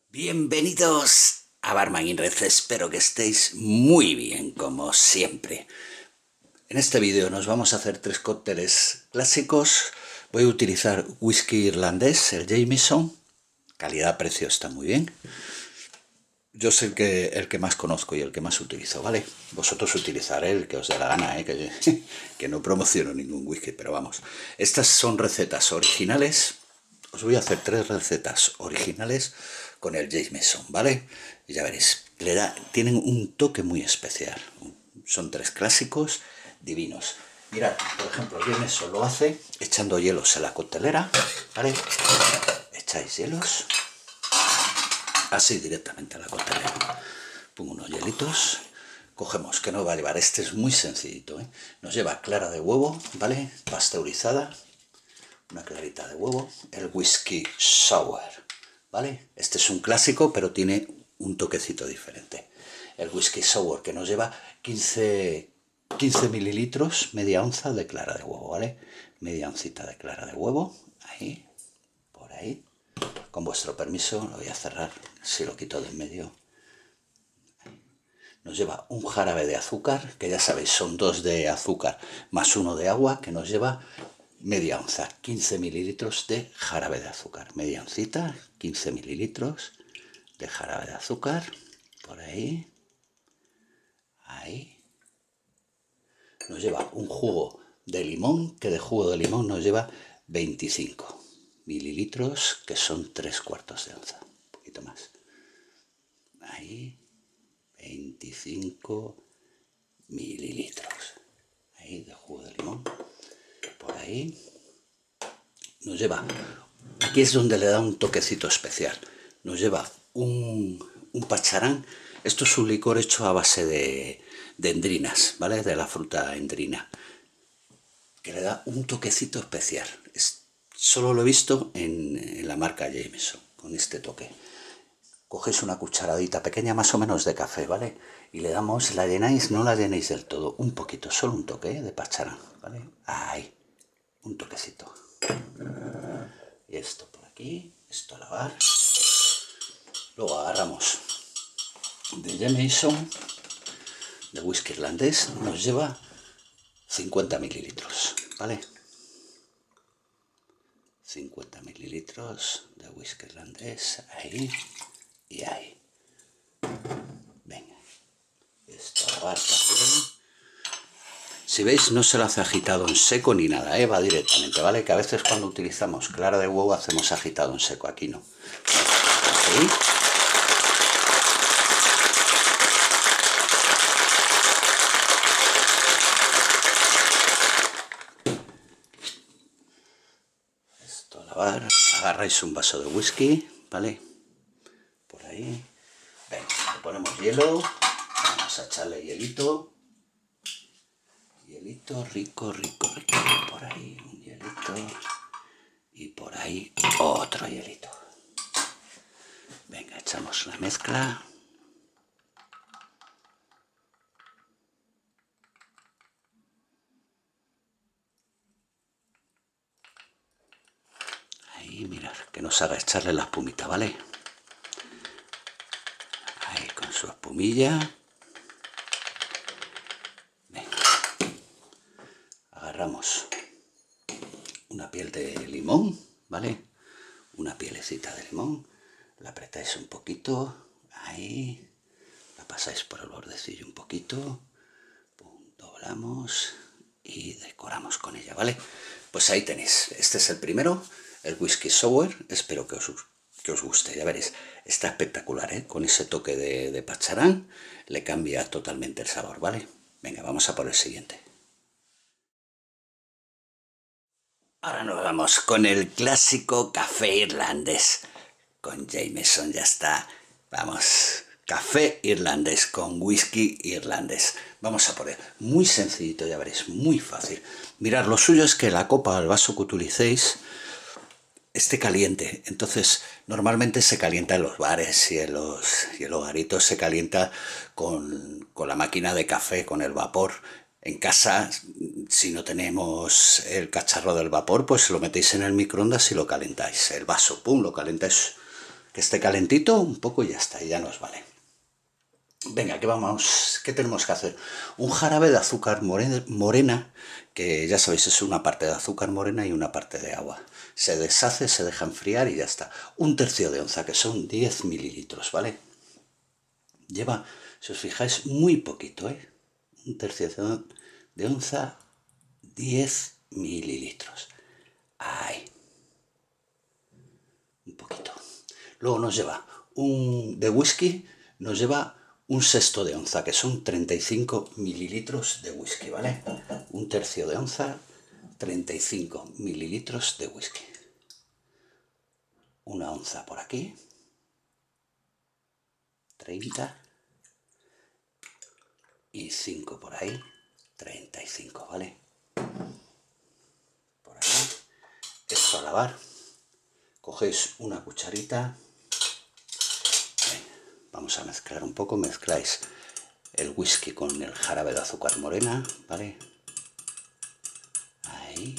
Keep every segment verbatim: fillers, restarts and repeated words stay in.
Bienvenidos a Barman in Red, espero que estéis muy bien como siempre. En este vídeo nos vamos a hacer tres cócteles clásicos. Voy a utilizar whisky irlandés, el Jameson, calidad-precio está muy bien. Yo sé el que, el que más conozco y el que más utilizo, ¿vale? Vosotros utilizaré el que os dé la gana, ¿eh? que, que no promociono ningún whisky, pero vamos. Estas son recetas originales. Os voy a hacer tres recetas originales con el Jameson, ¿vale? Y ya veréis, le da, tienen un toque muy especial. Son tres clásicos divinos. Mirad, por ejemplo, el Jameson lo hace echando hielos en la coctelera, ¿vale? Echáis hielos, así directamente a la coctelera. Pongo unos hielitos. Cogemos, que nos va a llevar, este es muy sencillito, ¿eh? Nos lleva clara de huevo, ¿vale? Pasteurizada. Una clarita de huevo, el whisky sour, ¿vale? Este es un clásico, pero tiene un toquecito diferente. El whisky sour, que nos lleva quince, quince mililitros, media onza de clara de huevo, ¿vale? Media oncita de clara de huevo, ahí, por ahí. Con vuestro permiso, lo voy a cerrar, si lo quito de en medio. Nos lleva un jarabe de azúcar, que ya sabéis, son dos de azúcar más uno de agua, que nos lleva media onza, quince mililitros de jarabe de azúcar. Media oncita, quince mililitros de jarabe de azúcar. Por ahí. Ahí. Nos lleva un jugo de limón, que de jugo de limón nos lleva veinticinco mililitros, que son tres cuartos de onza. Un poquito más. Ahí. veinticinco mililitros. Ahí de jugo de limón. Por ahí nos lleva, aquí es donde le da un toquecito especial, nos lleva un, un pacharán. Esto es un licor hecho a base de, de endrinas, ¿vale? De la fruta endrina, que le da un toquecito especial. Es, solo lo he visto en, en la marca Jameson, con este toque. Cogéis una cucharadita pequeña más o menos de café, ¿vale? Y le damos, la llenáis, no la llenéis del todo, un poquito, solo un toque, ¿eh? De pacharán, ¿vale? Ahí. Un toquecito. Y esto por aquí, esto a lavar. Luego agarramos de Jameson, de whisky irlandés, nos lleva cincuenta mililitros, ¿vale? cincuenta mililitros de whisky irlandés, ahí y ahí. Venga, esto a lavar también. Si veis, no se lo hace agitado en seco ni nada, ¿eh? Va directamente, ¿vale? Que a veces cuando utilizamos clara de huevo hacemos agitado en seco, aquí no. ¿Sí? Esto a lavar, agarráis un vaso de whisky, ¿vale? Por ahí. Venga, le ponemos hielo, vamos a echarle hielito. Hielito rico, rico, rico, por ahí un hielito y por ahí otro hielito. Venga, echamos la mezcla. Ahí, mirad, que nos haga echarle la espumita, ¿vale? Ahí con su espumilla. Agarramos una piel de limón, ¿vale? Una pielecita de limón, la apretáis un poquito, ahí, la pasáis por el bordecillo un poquito, pum, doblamos y decoramos con ella, ¿vale? Pues ahí tenéis, este es el primero, el whisky sour, espero que os, que os guste, ya veréis, está espectacular, ¿eh? Con ese toque de, de pacharán le cambia totalmente el sabor, ¿vale? Venga, vamos a por el siguiente. Ahora nos vamos con el clásico café irlandés. Con Jameson ya está. Vamos, café irlandés con whisky irlandés. Vamos a poner muy sencillito, ya veréis, muy fácil. Mirad, lo suyo es que la copa, el vaso que utilicéis, esté caliente. Entonces, normalmente se calienta en los bares y en los, y en los garitos se calienta con, con la máquina de café, con el vapor. En casa, si no tenemos el cacharro del vapor, pues lo metéis en el microondas y lo calentáis. El vaso, pum, lo calentáis, que esté calentito un poco y ya está, y ya nos vale. Venga, ¿qué vamos? ¿Qué tenemos que hacer? Un jarabe de azúcar morena, morena, que ya sabéis, es una parte de azúcar morena y una parte de agua. Se deshace, se deja enfriar y ya está. Un tercio de onza, que son diez mililitros, ¿vale? Lleva, si os fijáis, muy poquito, ¿eh? Un tercio de onza, diez mililitros. Ahí. Un poquito. Luego nos lleva un de whisky, nos lleva un sexto de onza, que son treinta y cinco mililitros de whisky, ¿vale? Un tercio de onza, treinta y cinco mililitros de whisky. Una onza por aquí. treinta. Y cinco por ahí. treinta y cinco, ¿vale? Por ahí. Esto a lavar. Cogéis una cucharita. Vamos a mezclar un poco, mezcláis el whisky con el jarabe de azúcar morena, ¿vale? Ahí.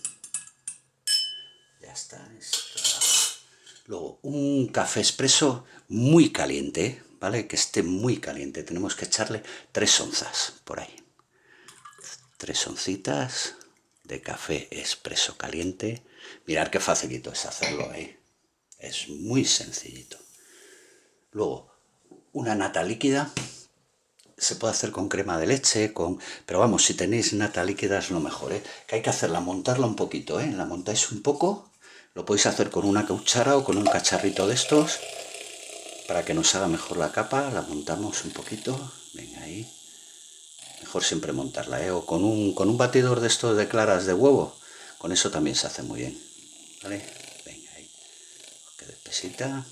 Ya está. Esto. Luego, un café expreso muy caliente, ¿vale? Que esté muy caliente. Tenemos que echarle tres onzas por ahí. Tres oncitas de café expreso caliente. Mirad qué facilito es hacerlo, ¿eh? Es muy sencillito. Luego, una nata líquida. Se puede hacer con crema de leche, con... pero vamos, si tenéis nata líquida es lo mejor, ¿eh? Que hay que hacerla, montarla un poquito, ¿eh? La montáis un poco, lo podéis hacer con una cuchara o con un cacharrito de estos, para que nos haga mejor la capa. La montamos un poquito, venga ahí. Mejor siempre montarla, ¿eh? O con un, con un batidor de estos de claras de huevo, con eso también se hace muy bien, ¿vale? Venga ahí, que despesita.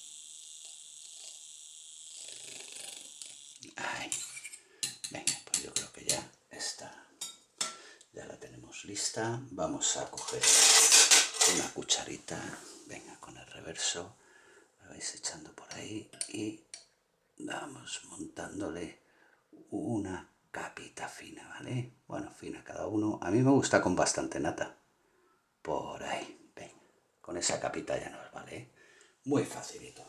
Ahí. Venga, pues yo creo que ya está. Ya la tenemos lista. Vamos a coger una cucharita. Venga, con el reverso. La vais echando por ahí y vamos montándole una capita fina, ¿vale? Bueno, fina cada uno. A mí me gusta con bastante nata. Por ahí. Venga, con esa capita ya nos vale, ¿eh? Muy facilito.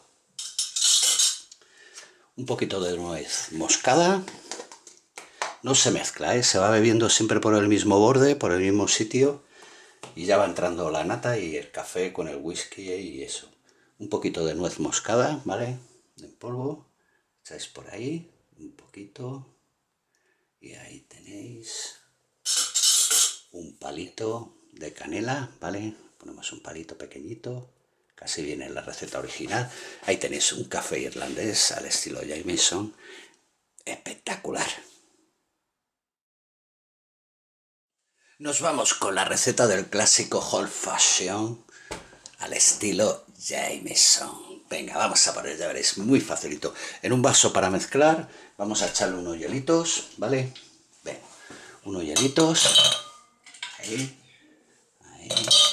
Un poquito de nuez moscada. No se mezcla, ¿eh? Se va bebiendo siempre por el mismo borde, por el mismo sitio. Y ya va entrando la nata y el café con el whisky y eso. Un poquito de nuez moscada, ¿vale? En polvo. Echáis por ahí un poquito. Y ahí tenéis un palito de canela, ¿vale? Ponemos un palito pequeñito. Casi viene en la receta original. Ahí tenéis un café irlandés al estilo Jameson. Espectacular. Nos vamos con la receta del clásico Old Fashion al estilo Jameson. Venga, vamos a poner, ya veréis, muy facilito. En un vaso para mezclar, vamos a echarle unos hielitos, ¿vale? Venga, unos hielitos. Ahí, ahí.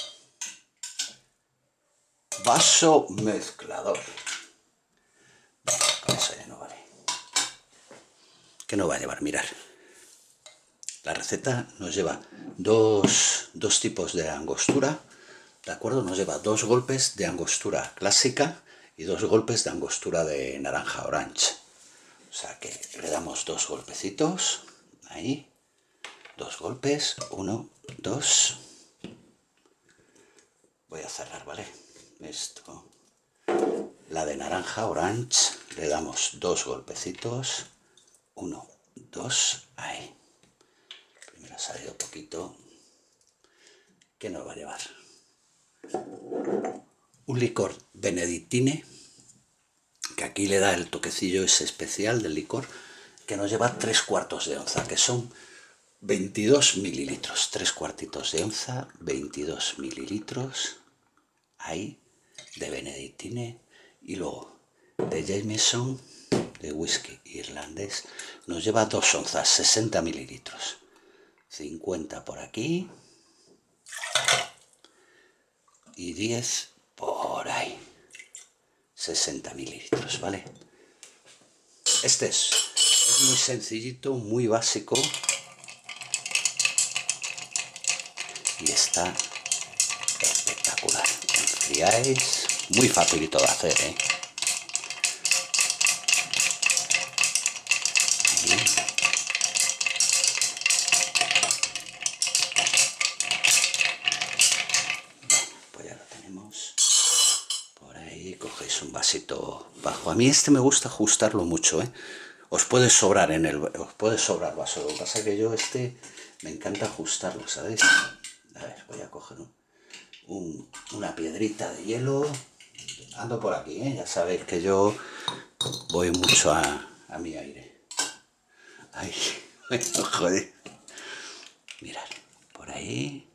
Vaso mezclador. Venga, con eso ya no vale. ¿Qué nos va a llevar? Mirar. La receta nos lleva dos, dos tipos de angostura, ¿de acuerdo? Nos lleva dos golpes de angostura clásica y dos golpes de angostura de naranja orange. O sea que le damos dos golpecitos, ahí, dos golpes, uno, dos. Voy a cerrar, ¿vale? Esto. La de naranja orange le damos dos golpecitos, uno, dos, ahí. Ha salido poquito. ¿Qué nos va a llevar? Un licor benedictine, que aquí le da el toquecillo ese especial del licor, que nos lleva tres cuartos de onza, que son veintidós mililitros. Tres cuartitos de onza, veintidós mililitros. Ahí, de benedictine. Y luego, de Jameson, de whisky irlandés, nos lleva dos onzas, sesenta mililitros. cincuenta por aquí y diez por ahí, sesenta mililitros, ¿vale? Este es, es muy sencillito, muy básico y está espectacular. Enfriáis Muy facilito de hacer, ¿eh? Pues ya lo tenemos. Por ahí cogéis un vasito bajo. A mí este me gusta ajustarlo mucho, ¿eh? Os puede sobrar en el... Os puede sobrar vaso. Lo que pasa es que yo este me encanta ajustarlo, ¿sabéis? A ver, voy a coger un, un, una piedrita de hielo. Ando por aquí, ¿eh? Ya sabéis que yo voy mucho a, a mi aire. Ay, joder. Mirad, por ahí.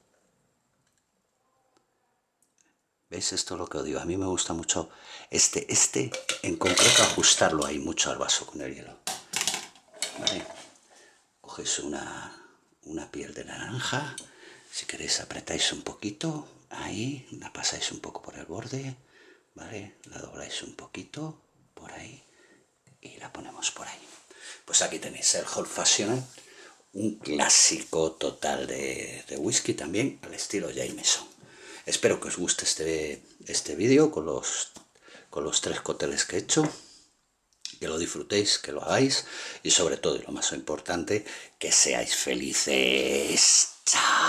¿Veis? Esto es lo que os digo. A mí me gusta mucho este, este en concreto, ajustarlo ahí mucho al vaso con el hielo. ¿Vale? Cogéis una, una piel de naranja. Si queréis apretáis un poquito. Ahí, la pasáis un poco por el borde. ¿Vale? La dobláis un poquito por ahí. Y la ponemos por ahí. Pues aquí tenéis el Old Fashioned. Un clásico total de, de whisky también, al estilo Jameson. Espero que os guste este, este vídeo con los, con los tres cócteles que he hecho. Que lo disfrutéis, que lo hagáis. Y sobre todo, y lo más importante, que seáis felices. ¡Chao!